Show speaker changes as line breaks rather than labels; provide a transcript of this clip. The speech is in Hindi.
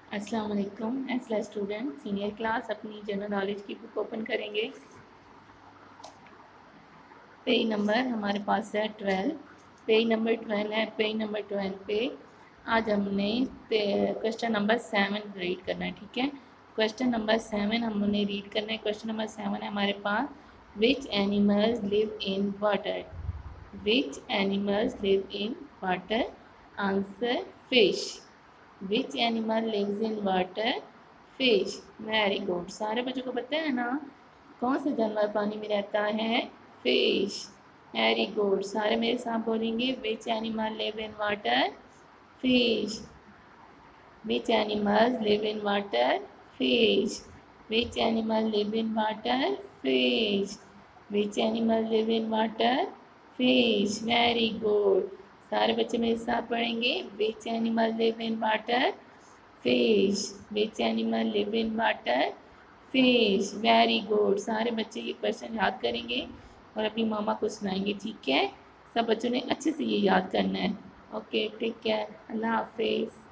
अस्सलाम वालेकुम। एसला स्टूडेंट सीनियर क्लास अपनी जनरल नॉलेज की बुक ओपन करेंगे। पेज नंबर हमारे पास है 12। पेज नंबर 12 है। पेज नंबर 12 पे आज हमने क्वेश्चन नंबर 7 रीड करना है। ठीक है, क्वेश्चन नंबर 7 हमने रीड करना है। क्वेश्चन नंबर 7 है हमारे पास, which animals live in water. Which animals live in water? Answer fish. Which animal lives in water? Fish. Very good, सारे बच्चों को पता है ना कौन सा जानवर पानी में रहता है? फिश। वेरी गुड, सारे मेरे साथ बोलेंगे, which animal live in water? Fish. Which animals live in water? Fish. Which animal live in water? Fish. Which animal live in water? Fish. Very good, सारे बच्चे मेरे साथ पढ़ेंगे, which animal live in water? Fish. Which animal live in water? Fish. Very good, सारे बच्चे ये क्वेश्चन याद करेंगे और अपनी मामा को सुनाएंगे। ठीक है, सब बच्चों ने अच्छे से ये याद करना है। ओके, टेक केयर, अल्लाह हाफिज़।